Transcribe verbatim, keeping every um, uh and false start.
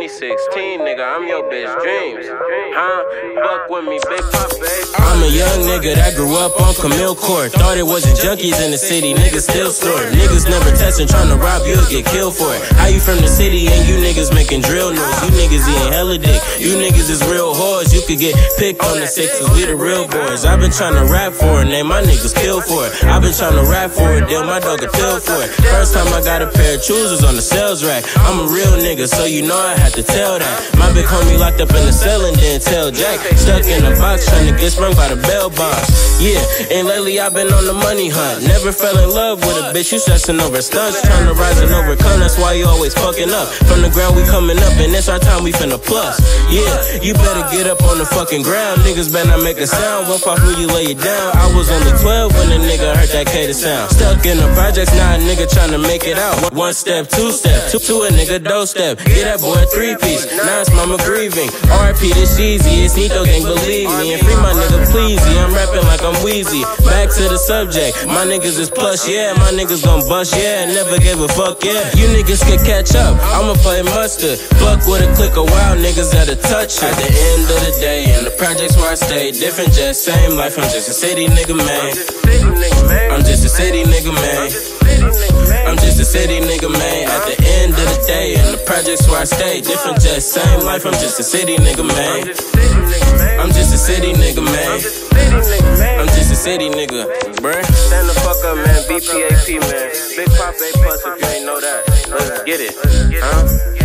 twenty sixteen, nigga, I'm your bitch dreams. Huh? Fuck with me, Big Pop, baby. I'm a young nigga that grew up on Camille Court. Thought it wasn't junkies in the city, niggas still store. Niggas never testing, tryna rob you'll get killed for it. How you from the city and you niggas making drill noise? You niggas eating hella dick, you niggas is real whores. You could get picked on the sixes, we the real boys. I've been tryna rap for it, name my niggas kill for it. I've been tryna rap for it, deal my dog a pill for it. First time I got a pair of choosers on the sales rack. I'm a real nigga, so you know I had to tell that. My big homie locked up in the cell and didn't tell Jack. Stuck in a box tryna get sprung by the bell box. Yeah, and lately I've been on the money hunt. Never fell in love with a bitch, you stressing over stunts. Tryna rise and overcome, that's why you always fucking up. From the ground we coming up, and it's our time we finna plus. Yeah, you better get up on the fucking ground. Niggas better not make a sound, won't pop when you lay it down. I was only twelve when a nigga heard that K to sound. Stuck in the projects, now a nigga tryna make it out. One step, two step, two to a nigga doorstep. Get that boy a three piece, now it's mama grieving. R I P this easy, it's Nito gang, believe me. And free my nigga Pleasy, I'm rapping like I'm Wheezy. Back to the subject, my niggas is plush, yeah. My niggas gon' bust, yeah. Never gave a fuck, yeah. You niggas can catch up, I'ma play mustard. Fuck with a click of wild niggas that'll touch it. At the end of the day, in the projects where I stay, different just same life, I'm just a city nigga, man. I'm just a city nigga, man. I'm just a city nigga, man. At the end of the day, in the projects where I stay, different just same life, I'm just a city nigga, man. I'm just a city nigga, man. I'm just a city nigga, bruh. Stand the fuck up, man. B P A P, man. Big Pop A plus if you ain't know that. Let's get it, huh?